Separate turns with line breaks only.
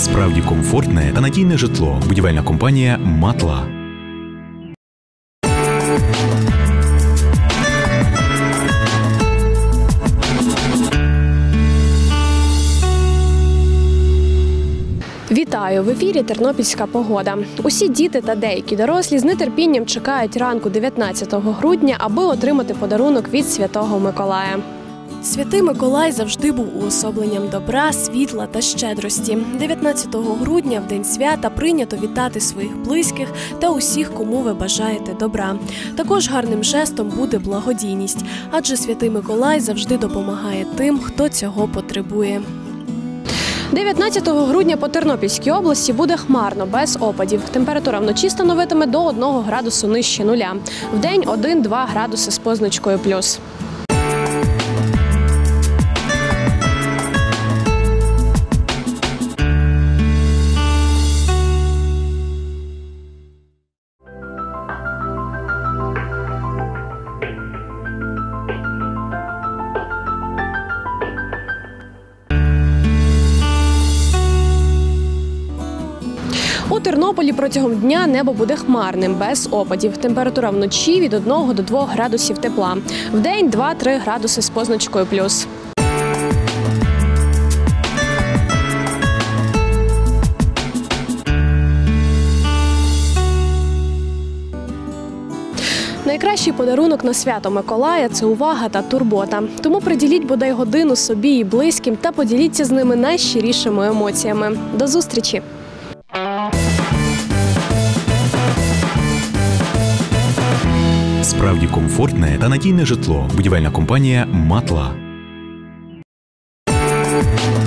Справді комфортне та надійне житло. Будівельна компанія «Матла».
Вітаю! В ефірі «Тернопільська погода». Усі діти та деякі дорослі з нетерпінням чекають ранку 19 грудня, аби отримати подарунок від Святого Миколая. Святий Миколай завжди був уособленням добра, світла та щедрості. 19 грудня, в день свята, прийнято вітати своїх близьких та усіх, кому ви бажаєте добра. Також гарним жестом буде благодійність, адже Святий Миколай завжди допомагає тим, хто цього потребує. 19 грудня по Тернопільській області буде хмарно, без опадів. Температура вночі становитиме до 1 градусу нижче нуля. Вдень 1-2 градуси з позначкою плюс. У Тернополі протягом дня небо буде хмарним, без опадів. Температура вночі від 1 до 2 градусів тепла. Вдень 2-3 градуси з позначкою плюс. Найкращий подарунок на свято Миколая – це увага та турбота. Тому приділіть бодай годину собі і близьким та поділіться з ними найщирішими емоціями. До зустрічі!
Справді комфортне та надійне житло. Будівельна компанія «Матла».